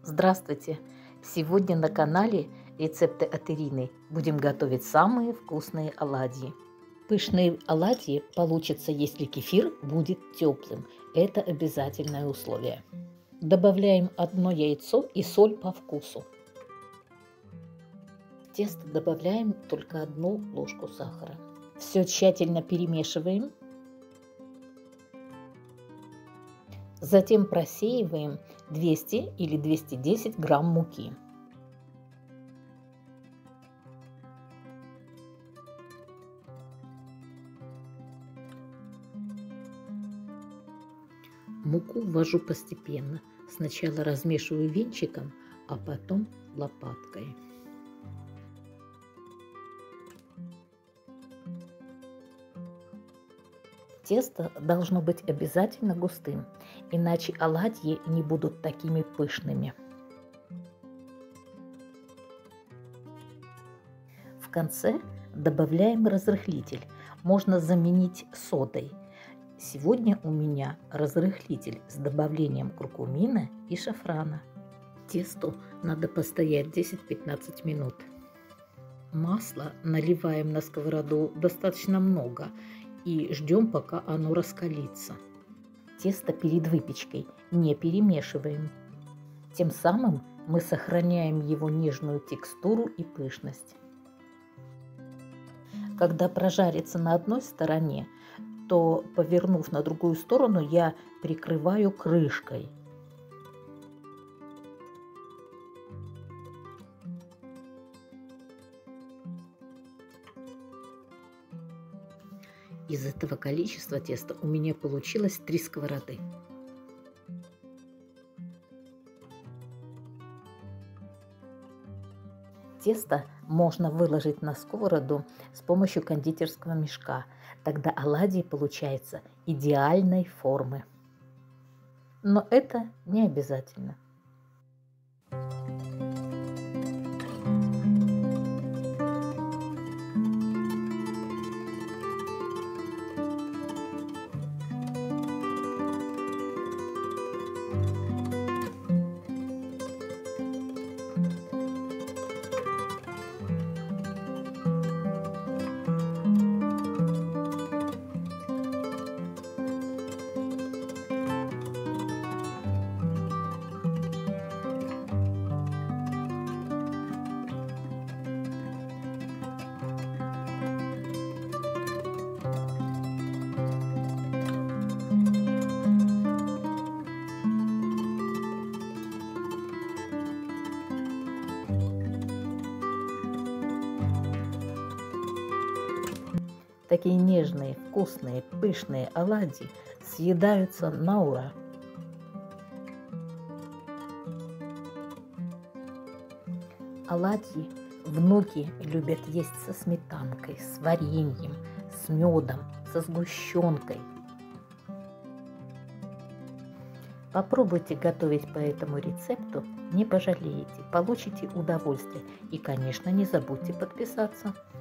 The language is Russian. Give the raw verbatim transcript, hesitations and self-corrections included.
Здравствуйте! Сегодня на канале рецепты от Ирины. Будем готовить самые вкусные оладьи. Пышные оладьи получатся, если кефир будет теплым. Это обязательное условие. Добавляем одно яйцо и соль по вкусу. В тесто добавляем только одну ложку сахара. Все тщательно перемешиваем. Затем просеиваем двести или двести десять грамм муки. Муку ввожу постепенно. Сначала размешиваю венчиком, а потом лопаткой. Тесто должно быть обязательно густым, иначе оладьи не будут такими пышными. В конце добавляем разрыхлитель. Можно заменить содой. Сегодня у меня разрыхлитель с добавлением куркумина и шафрана. Тесту надо постоять десять-пятнадцать минут. Масла наливаем на сковороду достаточно много и ждем, пока оно раскалится. Тесто перед выпечкой не перемешиваем. Тем самым мы сохраняем его нежную текстуру и пышность. Когда прожарится на одной стороне, то, повернув на другую сторону, я прикрываю крышкой. Из этого количества теста у меня получилось три сковороды. Тесто можно выложить на сковороду с помощью кондитерского мешка. Тогда оладьи получаются идеальной формы. Но это не обязательно. Такие нежные, вкусные, пышные оладьи съедаются на ура. Оладьи внуки любят есть со сметанкой, с вареньем, с медом, со сгущенкой. Попробуйте готовить по этому рецепту, не пожалеете, получите удовольствие. И, конечно, не забудьте подписаться.